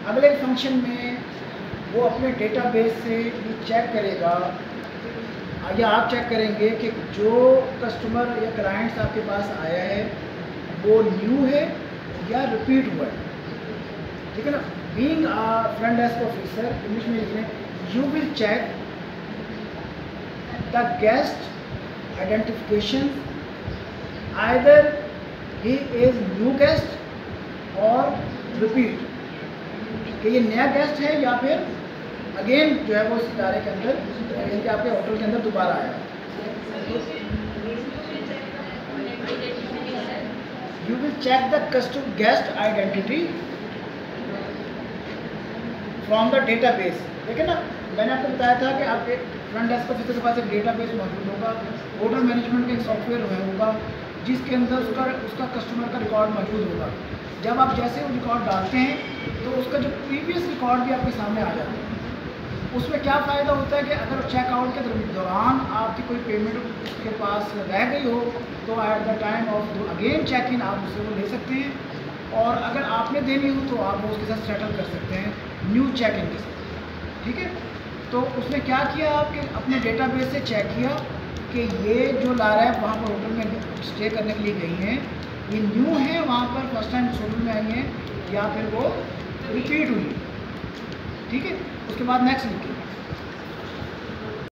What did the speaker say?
अगले फंक्शन में वो अपने डेटाबेस से ये चेक करेगा या आप चेक करेंगे कि जो कस्टमर या क्लाइंट्स आपके पास आया है वो न्यू है या रिपीट हुआ है, ठीक है ना। Being a front desk officer, English में लिखें, you will check the guest identification, either he is new guest or repeat, कि ये नया गेस्ट है या फिर अगेन जो है वो इस इदारे के अंदर यानी कि आपके होटल के अंदर दोबारा आया। You will check the customer guest identity from the database, ठीक है ना। मैंने आपको बताया था कि आप एक फ्रंट डेस्क ऑफिसर के पास एक डेटाबेस मौजूद होगा, होटल मैनेजमेंट का एक सॉफ्टवेयर होगा जिसके अंदर उसका कस्टमर का रिकॉर्ड मौजूद होगा। जब आप जैसे वो रिकॉर्ड डालते हैं तो उसका जो प्रीवियस रिकॉर्ड भी आपके सामने आ जाता है। उसमें क्या फ़ायदा होता है कि अगर चेकआउट के दौरान आपकी कोई पेमेंट उसके पास रह गई हो तो at the time of again check in आप उससे वो ले सकते हैं, और अगर आपने देनी हो तो आप वो उसके साथ सेटल कर सकते हैं न्यू चेक इन के साथ, ठीक है। तो उसने क्या किया, आपके अपने डेटाबेस से चेक किया कि ये जो ला रहा है वहाँ पर होटल में स्टे करने के लिए गई हैं, ये न्यू है, वहाँ पर फर्स्ट टाइम होटल में आई हैं, या फिर वो रिपीट हुई, ठीक है। उसके बाद नेक्स्ट लिखिए।